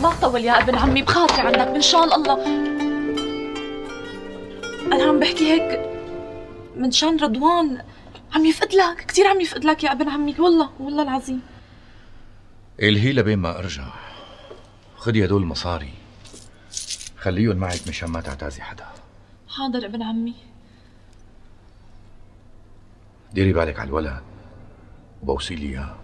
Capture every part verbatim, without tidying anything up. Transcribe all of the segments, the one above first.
لا طول يا ابن عمي، بخاطري عندك من شان الله. انا عم بحكي هيك من شان رضوان، عم يفقد لك كثير، عم يفقد لك يا ابن عمي، والله والله العظيم. الهي لبين ما ارجع. خدي هدول المصاري خليهم معك مشان ما تعتازي حدا. حاضر ابن عمي. ديري بالك على الولد وبوصي لي اياه.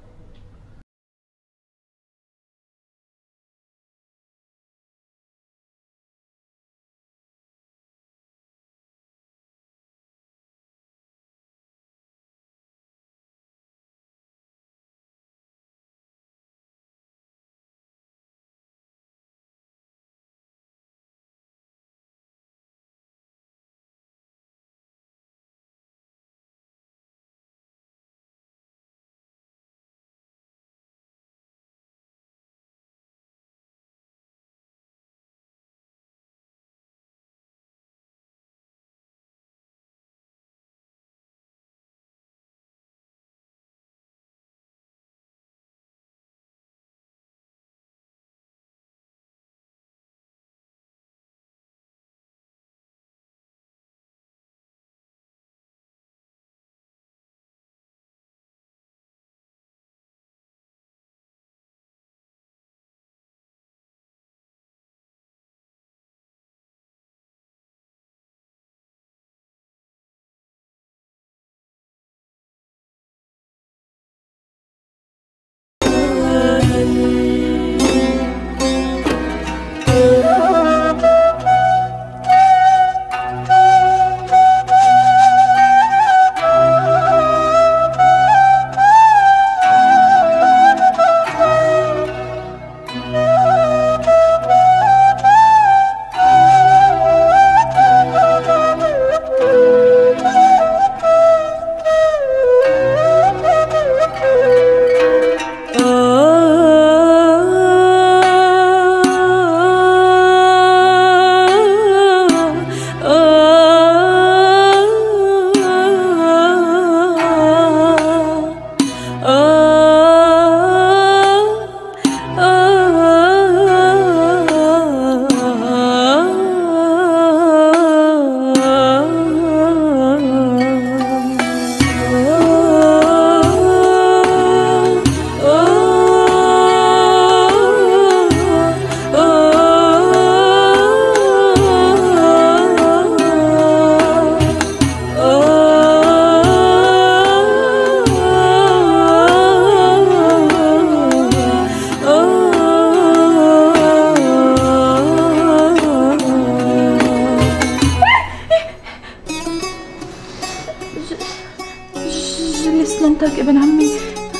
سلامتك ابن عمي.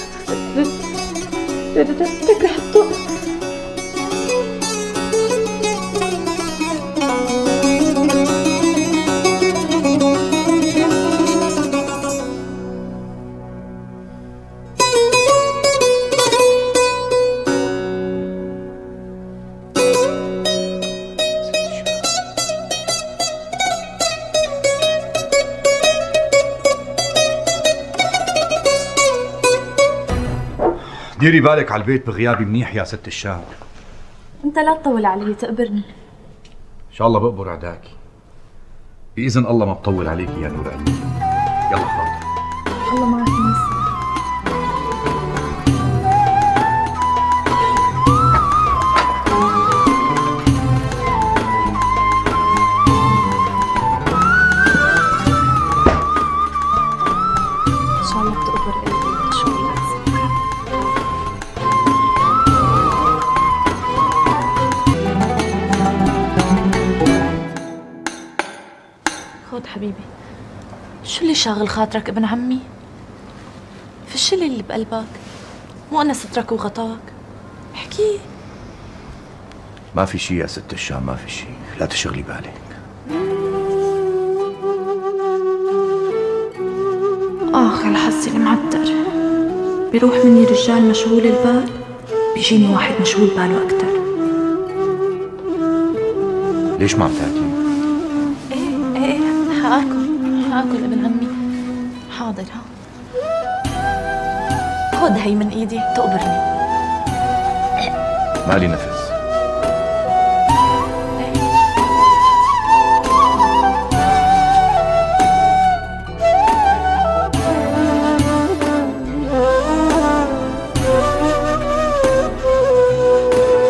بدك حطه. ديري بالك على البيت بغيابي منيح يا ست الشام. انت لا تطول علي تقبرني. ان شاء الله بقبر عداكي باذن الله، ما بطول عليكي يا نور عيني. يلا خاطر. الله معك ناس. ان شاء الله بتقبر قلبي ان شاء الله. خود حبيبي، شو اللي شاغل خاطرك ابن عمي؟ فشلي اللي بقلبك، مو أنا سترك وغطاك، احكي. ما في شي يا ست الشام، ما في شي، لا تشغلي بالك. آخ على حظي المعتر، بيروح مني رجال مشغول البال، بيجيني واحد مشغول باله أكتر. ليش ما عم تاكلي؟ ايه ايه ايه حاكل حاكل ابن عمي. حاضر. ها خد هي من ايدي تقبرني. مالي نفس.